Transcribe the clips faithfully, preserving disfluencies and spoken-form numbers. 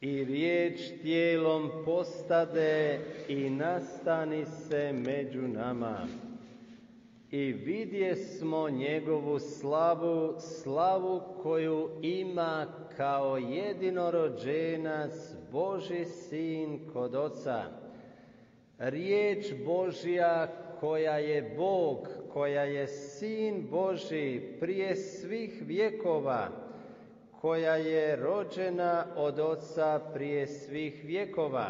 I riječ tijelom postade i nastani se među nama. I vidjesmo njegovu slavu, slavu koju ima kao jedinorođenac, Božji sin kod Oca. Riječ Božja koja je Bog, koja je Sin Božji prije svih vjekova, koja je rođena od Oca prije svih vjekova.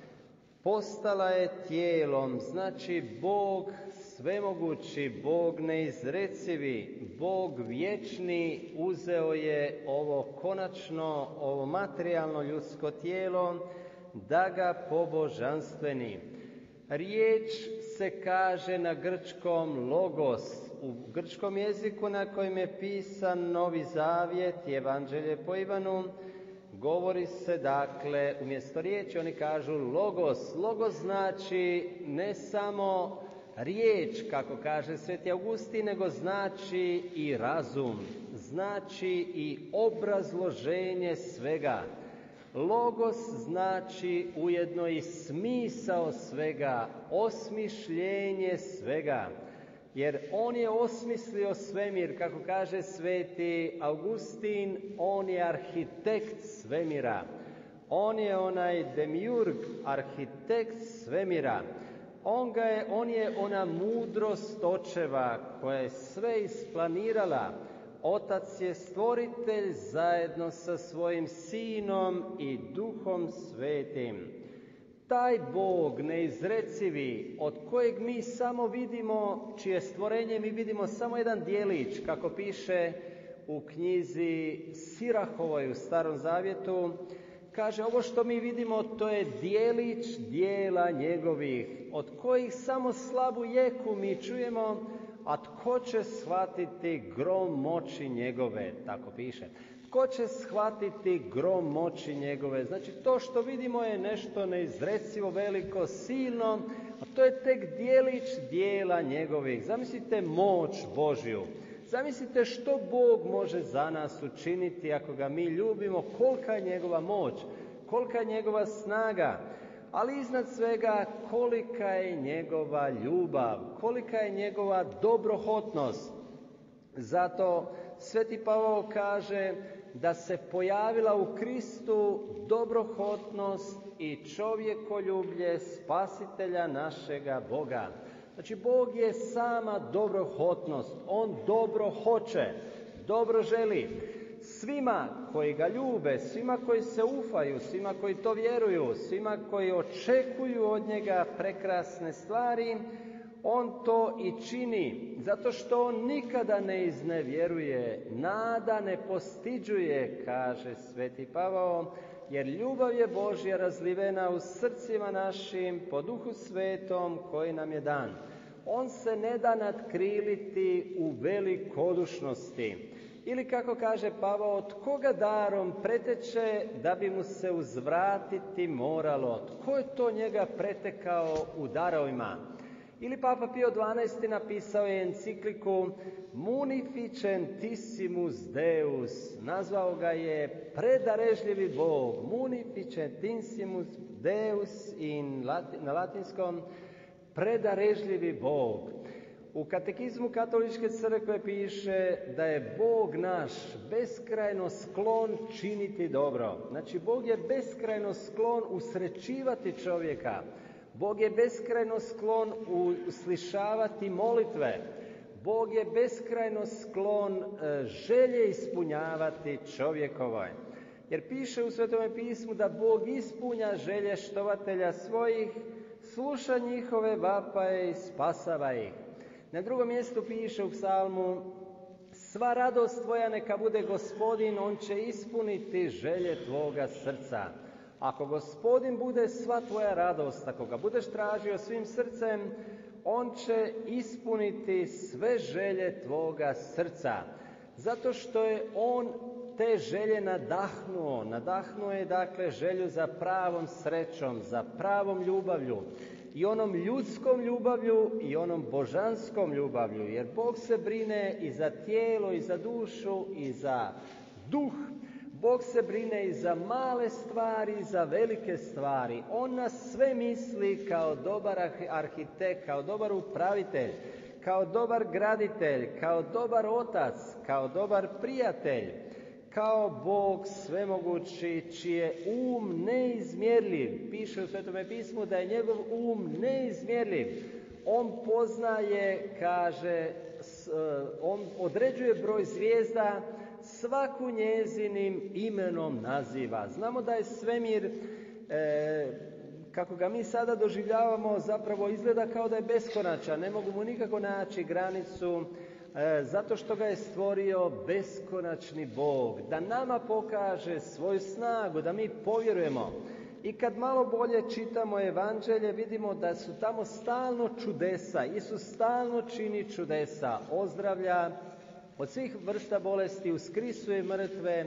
Postala je tijelom, znači Bog svemogući, Bog neizrecivi, Bog vječni uzeo je ovo konačno, ovo materijalno ljudsko tijelo da ga pobožanstveni. Riječ se kaže na grčkom logos, u grčkom jeziku na kojem je pisan Novi Zavjet, Evanđelje po Ivanu, govori se dakle, umjesto riječi oni kažu logos. Logos znači ne samo riječ, kako kaže Sveti Augustin, nego znači i razum, znači i obrazloženje svega. Logos znači ujedno i smisao svega, osmišljenje svega. Jer on je osmislio svemir, kako kaže Sveti Augustin, on je arhitekt svemira. On je onaj demiurg, arhitekt svemira. On, ga je, on je ona mudrost očeva koja je sve isplanirala. Otac je stvoritelj zajedno sa svojim Sinom i Duhom Svetim. Taj Bog neizrecivi, od kojeg mi samo vidimo, čije stvorenje mi vidimo samo jedan dijelić, kako piše u knjizi Sirahovoj u Starom Zavjetu, kaže ovo što mi vidimo to je dijelić dijela njegovih, od kojih samo slabu jeku mi čujemo, a tko će shvatiti grom moći njegove, tako piše. Tko će shvatiti grom moći njegove? Znači to što vidimo je nešto neizrecivo, veliko, silno, a to je tek dijelić dijela njegovih. Zamislite moć Božju. Zamislite što Bog može za nas učiniti ako ga mi ljubimo, kolika je njegova moć, kolika je njegova snaga, ali iznad svega kolika je njegova ljubav, kolika je njegova dobrohotnost. Zato Sveti Pavao kaže da se pojavila u Kristu dobrohotnost i čovjekoljublje Spasitelja našega Boga. Znači, Bog je sama dobrohotnost. On dobro hoće, dobro želi. Svima koji ga ljube, svima koji se ufaju, svima koji to vjeruju, svima koji očekuju od njega prekrasne stvari, on to i čini, zato što on nikada ne iznevjeruje, nada ne postiđuje, kaže Sveti Pavao, jer ljubav je Božja razlivena u srcima našim po Duhu Svetom koji nam je dan. On se ne da natkriliti u velikodušnosti. Ili kako kaže Pavao, tko ga darom preteče da bi mu se uzvratiti moralo? Tko je to njega pretekao u darovima? Ili Papa Pio dvanaesti napisao je encikliku Munificentissimus Deus, nazvao ga je predarežljivi Bog, Munificentissimus Deus in lati, na latinskom predarežljivi Bog. U katekizmu Katoličke crkve piše da je Bog naš beskrajno sklon činiti dobro. Znači, Bog je beskrajno sklon usrećivati čovjeka. Bog je beskrajno sklon uslišavati molitve. Bog je beskrajno sklon e, želje ispunjavati čovjekovoj. Jer piše u Svetome pismu da Bog ispunja želje štovatelja svojih, sluša njihove vapaje i spasava ih. Na drugom mjestu piše u psalmu: sva radost tvoja neka bude Gospodin, on će ispuniti želje tvoga srca. Ako Gospodin bude sva tvoja radost, ako ga budeš tražio svim srcem, on će ispuniti sve želje tvoga srca. Zato što je on te želje nadahnuo. Nadahnuo je dakle želju za pravom srećom, za pravom ljubavlju. I onom ljudskom ljubavlju i onom božanskom ljubavlju. Jer Bog se brine i za tijelo i za dušu i za duh. Bog se brine i za male stvari i za velike stvari. On nas sve misli kao dobar arhitekt, kao dobar upravitelj, kao dobar graditelj, kao dobar otac, kao dobar prijatelj, kao Bog svemogući čiji je um neizmjerljiv. Piše u Svetome pismu da je njegov um neizmjerljiv. On poznaje, kaže, on određuje broj zvijezda, svaku njezinim imenom naziva. Znamo da je svemir, e, kako ga mi sada doživljavamo, zapravo izgleda kao da je beskonačan. Ne mogu mu nikako naći granicu, e, zato što ga je stvorio beskonačni Bog. Da nama pokaže svoju snagu, da mi povjerujemo. I kad malo bolje čitamo evanđelje, vidimo da su tamo stalno čudesa. Isus stalno čini čudesa, ozdravlja od svih vrsta bolesti, uskrisuje mrtve,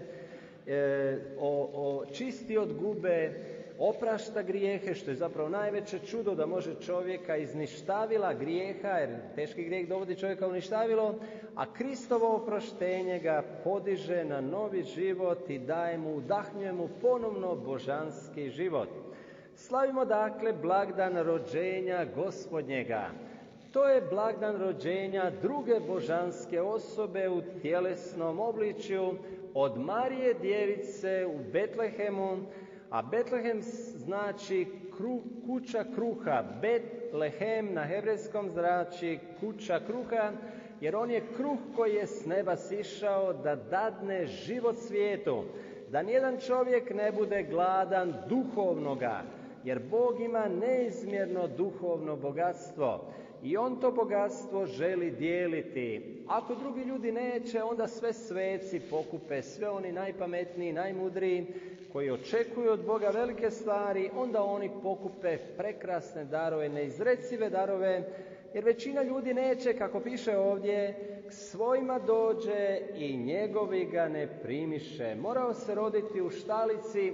e, o, o, čisti od gube, oprašta grijehe, što je zapravo najveće čudo da može čovjeka iz ništavila grijeha, jer teški grijeh dovodi čovjeka u ništavilo, a Kristovo oproštenje ga podiže na novi život i daje mu, udahnjuje mu ponovno božanski život. Slavimo dakle blagdan rođenja Gospodnjega. To je blagdan rođenja druge božanske osobe u tjelesnom obličju od Marije Djevice u Betlehemu, a Betlehem znači kru, kuća kruha. Betlehem na hebrejskom znači kuća kruha, jer on je kruh koji je s neba sišao da dadne život svijetu, da nijedan čovjek ne bude gladan duhovnoga, jer Bog ima neizmjerno duhovno bogatstvo. I on to bogatstvo želi dijeliti. Ako drugi ljudi neće, onda sve sveci pokupe, sve oni najpametniji, najmudriji, koji očekuju od Boga velike stvari, onda oni pokupe prekrasne darove, neizrecive darove, jer većina ljudi neće, kako piše ovdje, k svojima dođe i njegovi ga ne primiše. Morao se roditi u štalici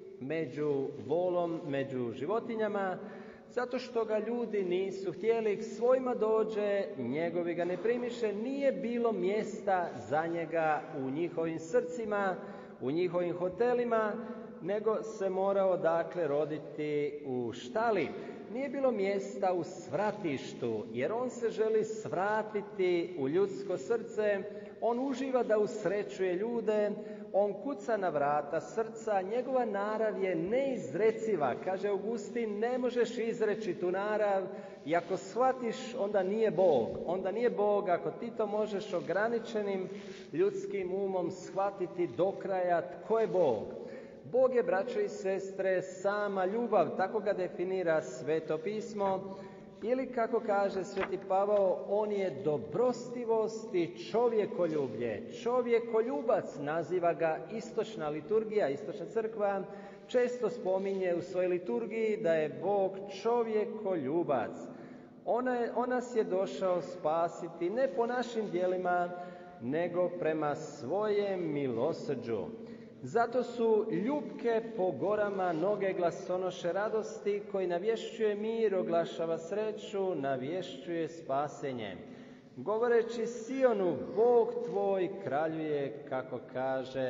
među volom, među životinjama, zato što ga ljudi nisu htjeli, k svojima dođe, njegovi ga ne primiše. Nije bilo mjesta za njega u njihovim srcima, u njihovim hotelima, nego se morao dakle roditi u štali. Nije bilo mjesta u svratištu, jer on se želi svratiti u ljudsko srce, on uživa da usrećuje ljude, on kuca na vrata srca, njegova narav je neizreciva. Kaže Augustin, ne možeš izreći tu narav i ako shvatiš, onda nije Bog. Onda nije Bog ako ti to možeš ograničenim ljudskim umom shvatiti do kraja tko je Bog. Bog je, braćo i sestre, sama ljubav, tako ga definira Sveto pismo. Ili kako kaže Sveti Pavao, on je dobrostivost i čovjekoljublje. Čovjekoljubac naziva ga istočna liturgija, istočna crkva. Često spominje u svojoj liturgiji da je Bog čovjekoljubac. Ona je, on nas je došao spasiti ne po našim djelima, nego prema svojem milosrđu. Zato su ljupke po gorama noge glasonoše radosti, koji navješćuje mir, oglašava sreću, navješćuje spasenje. Govoreći Sionu, Bog tvoj kraljuje, kako kaže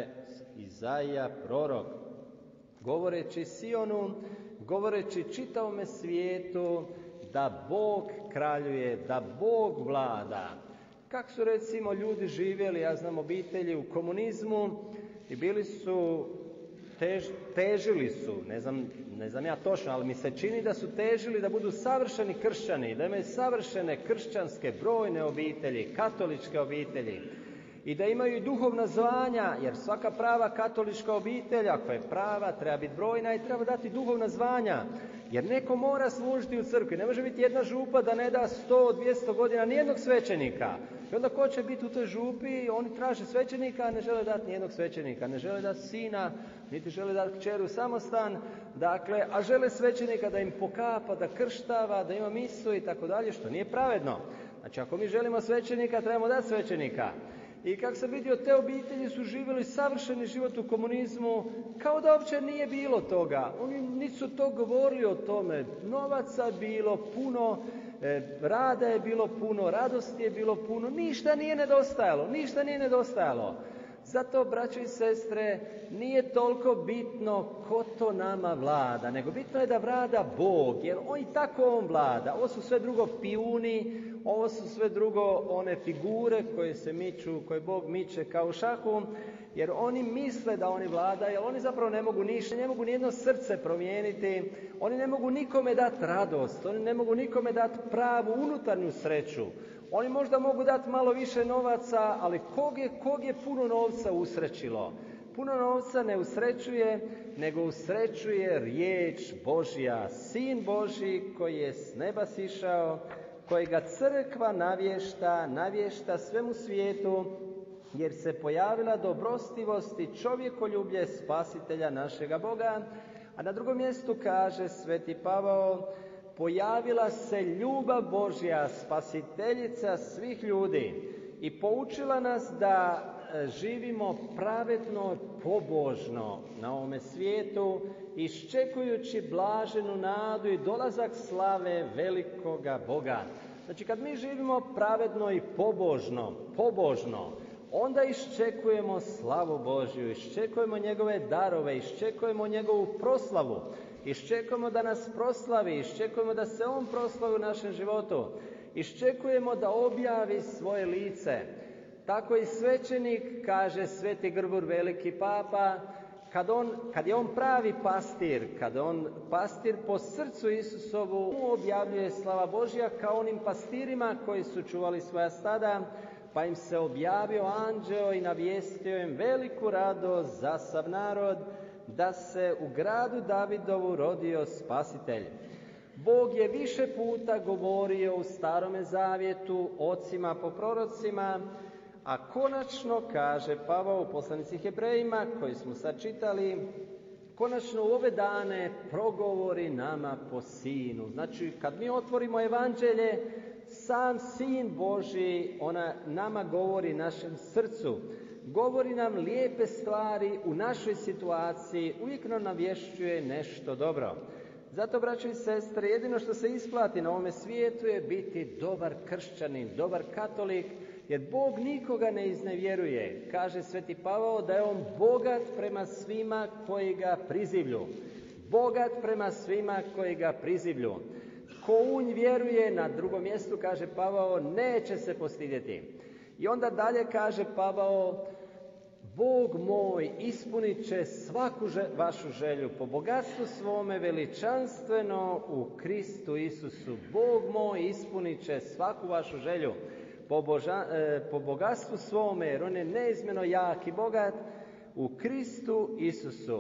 Izaija prorok. Govoreći Sionu, govoreći čitavome svijetu da Bog kraljuje, da Bog vlada. Kako su recimo ljudi živjeli, ja znam obitelji u komunizmu, i bili su, tež, težili su, ne znam, ne znam ja točno, ali mi se čini da su težili da budu savršeni kršćani, da imaju savršene kršćanske brojne obitelji, katoličke obitelji i da imaju i duhovna zvanja, jer svaka prava katolička obitelj, ako je prava, treba biti brojna i treba dati duhovna zvanja, jer neko mora služiti u crkvi. Ne može biti jedna župa da ne da sto do dvjesto godina nijednog svećenika. I onda ko će biti u toj župi? Oni traže svećenika, a ne žele dati nijednog svećenika. Ne žele dati sina, niti žele dati kćeru samostan. Dakle, a žele svećenika da im pokapa, da krštava, da ima misu i tako dalje, što nije pravedno. Znači, ako mi želimo svećenika, trebamo dati svećenika. I kako sam vidio, te obitelji su živjeli savršeni život u komunizmu, kao da uopće nije bilo toga. Oni nisu to govorili o tome. Novaca je bilo puno, e, rada je bilo puno, radosti je bilo puno, ništa nije nedostajalo, ništa nije nedostajalo. Zato, braćo i sestre, nije toliko bitno ko to nama vlada, nego bitno je da vlada Bog, jer on i tako on vlada. Ovo su sve drugo pijuni, ovo su sve drugo one figure koje se miču, koje Bog miče kao u šahu, jer oni misle da oni vladaju, jer oni zapravo ne mogu ništa, ne mogu nijedno srce promijeniti, oni ne mogu nikome dati radost, oni ne mogu nikome dati pravu unutarnju sreću. Oni možda mogu dati malo više novaca, ali kog je, kog je puno novca usrećilo? Puno novca ne usrećuje, nego usrećuje riječ Božja, Sin Božji koji je s neba sišao, kojega crkva navješta, navješta svemu svijetu, jer se pojavila dobrostivost i čovjekoljublje spasitelja našega Boga. A na drugom mjestu kaže sveti Pavao, pojavila se ljubav Božja, spasiteljica svih ljudi i poučila nas da živimo pravedno, pobožno na ovome svijetu, iščekujući blaženu nadu i dolazak slave velikoga Boga. Znači, kad mi živimo pravedno i pobožno, pobožno, onda iščekujemo slavu Božju, iščekujemo njegove darove, iščekujemo njegovu proslavu, iščekujemo da nas proslavi, iščekujemo da se on proslavi u našem životu, iščekujemo da objavi svoje lice. Tako i svećenik, kaže sveti Grgur, veliki papa, kad, on, kad je on pravi pastir, kad on pastir po srcu Isusovu, mu objavljuje slava Božja kao onim pastirima koji su čuvali svoja stada, pa im se objavio anđeo i navijestio im veliku radost za sav narod, da se u gradu Davidovu rodio spasitelj. Bog je više puta govorio u Starome zavjetu ocima po prorocima, a konačno, kaže Pavao u poslanici Hebrejima, koji smo sad čitali, konačno u ove dane progovori nama po Sinu. Znači, kad mi otvorimo evanđelje, sam Sin Božji, ona nama govori našem srcu, govori nam lijepe stvari u našoj situaciji, uvijek nam navješćuje nešto dobro. Zato, braćo i sestre, jedino što se isplati na ovome svijetu je biti dobar kršćanin, dobar katolik, jer Bog nikoga ne iznevjeruje. Kaže sveti Pavao da je on bogat prema svima koji ga prizivlju. Bogat prema svima koji ga prizivlju. Ko u nj vjeruje, na drugom mjestu, kaže Pavao, neće se postidjeti. I onda dalje kaže Pavao, Bog moj ispunit će svaku že, vašu želju po bogatstvu svome veličanstveno u Kristu Isusu. Bog moj ispunit će svaku vašu želju po, boža, e, po bogatstvu svome, jer on je neizmjerno jak i bogat u Kristu Isusu.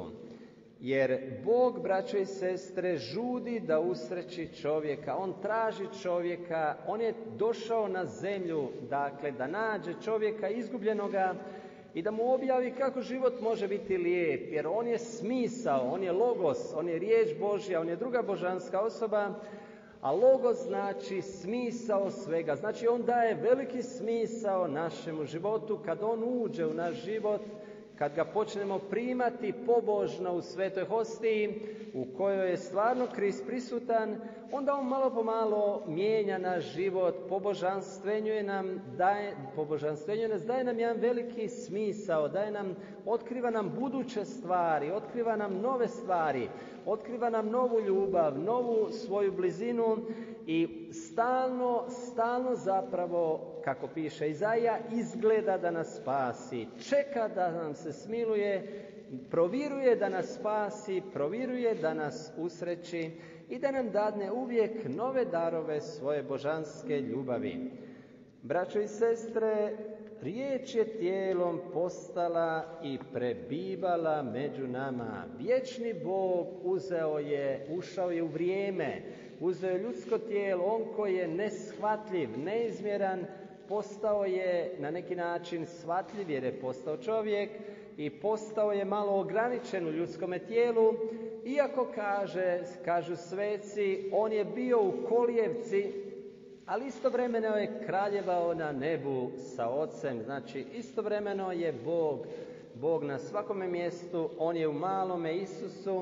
Jer Bog, braćo i sestre, žudi da usreći čovjeka. On traži čovjeka, on je došao na zemlju, dakle, da nađe čovjeka izgubljenoga i da mu objavi kako život može biti lijep, jer on je smisao, on je logos, on je riječ Božja, on je druga božanska osoba, a logos znači smisao svega. Znači, on daje veliki smisao našemu životu kad on uđe u naš život, kad ga počnemo primati pobožno u svetoj hostiji u kojoj je stvarno Krist prisutan, onda on malo po malo mijenja naš život, pobožanstvenjuje nam, daje, pobožanstvenjuje nas, daje nam jedan veliki smisao, daje nam, otkriva nam buduće stvari, otkriva nam nove stvari, otkriva nam novu ljubav, novu svoju blizinu i stalno, stalno zapravo, kako piše Izaija, izgleda da nas spasi, čeka da nam se smiluje, proviruje da nas spasi, proviruje da nas usreći i da nam dadne uvijek nove darove svoje božanske ljubavi. Braćo i sestre, riječ je tijelom postala i prebivala među nama. Vječni Bog uzeo je, ušao je u vrijeme, uzeo je ljudsko tijelo, on koji je neshvatljiv, neizmjeran, postao je na neki način shvatljiv jer je postao čovjek i postao je malo ograničen u ljudskome tijelu, iako kaže, kažu sveci, on je bio u kolijevci, ali istovremeno je kraljevao na nebu sa Ocem. Znači, istovremeno je Bog, Bog na svakome mjestu, on je u malome Isusu,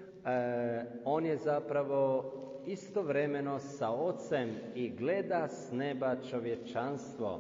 e, on je zapravo istovremeno sa Ocem i gleda s neba čovječanstvo.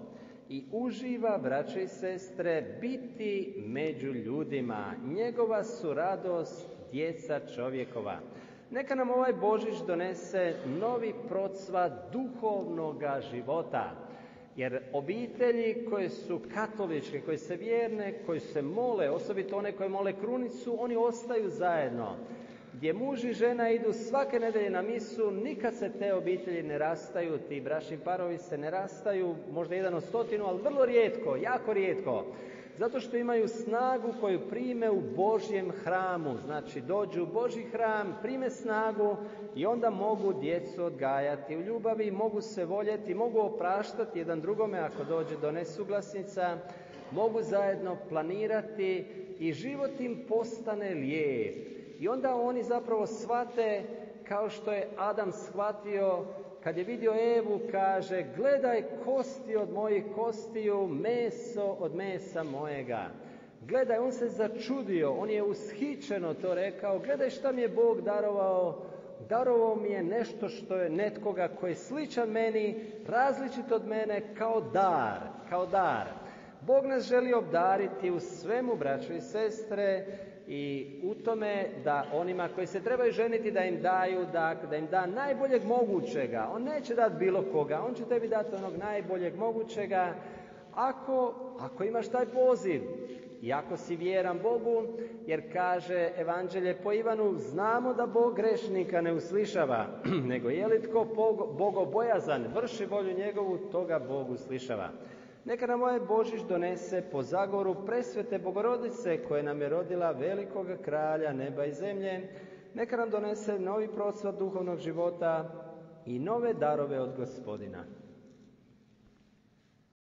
i uživa, braće i sestre, biti među ljudima. Njegova su radost djeca čovjekova. Neka nam ovaj Božić donese novi procvat duhovnoga života. Jer obitelji koje su katoličke, koje se vjerne, koje se mole, osobito one koje mole krunicu, oni ostaju zajedno. Gdje muž i žena idu svake nedelje na misu, nikad se te obitelji ne rastaju, ti bračni parovi se ne rastaju, možda jedan od stotinu, ali vrlo rijetko, jako rijetko. Zato što imaju snagu koju prime u Božjem hramu. Znači dođu u Božji hram, prime snagu i onda mogu djecu odgajati u ljubavi, mogu se voljeti, mogu opraštati jedan drugome ako dođe do nesuglasica, mogu zajedno planirati i život im postane lijep. I onda oni zapravo shvate, kao što je Adam shvatio, kad je vidio Evu, kaže, gledaj kosti od mojih kostiju, meso od mesa mojega. Gledaj, on se začudio, on je ushićeno to rekao, gledaj šta mi je Bog darovao. Darovao mi je nešto što je netkoga koji je sličan meni, različit od mene, kao dar, kao dar. Bog nas želi obdariti u svemu, braćo i sestre, i u tome da onima koji se trebaju ženiti da im daju, da, da im da najboljeg mogućega. On neće dati bilo koga, on će tebi dati onog najboljeg mogućega ako, ako imaš taj poziv i ako si vjeran Bogu, jer kaže Evanđelje po Ivanu, znamo da Bog grešnika ne uslišava, nego je li tko bogobojazan, vrši volju njegovu, toga Bog uslišava. Neka nam ovaj Božić donese po zagoru presvete Bogorodice koja nam je rodila velikoga kralja neba i zemlje. Neka nam donese novi procvat duhovnog života i nove darove od Gospodina.